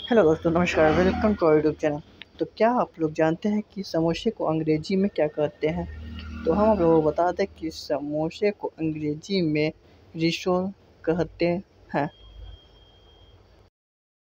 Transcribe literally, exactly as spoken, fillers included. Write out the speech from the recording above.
Hello दोस्तों, नमस्कार। Welcome to our YouTube channel. तो क्या आप लोग जानते हैं कि समोसे को अंग्रेजी में क्या कहते हैं? तो हम आप लोगों को बता दें कि समोसे को अंग्रेजी में रिसोल कहते हैं।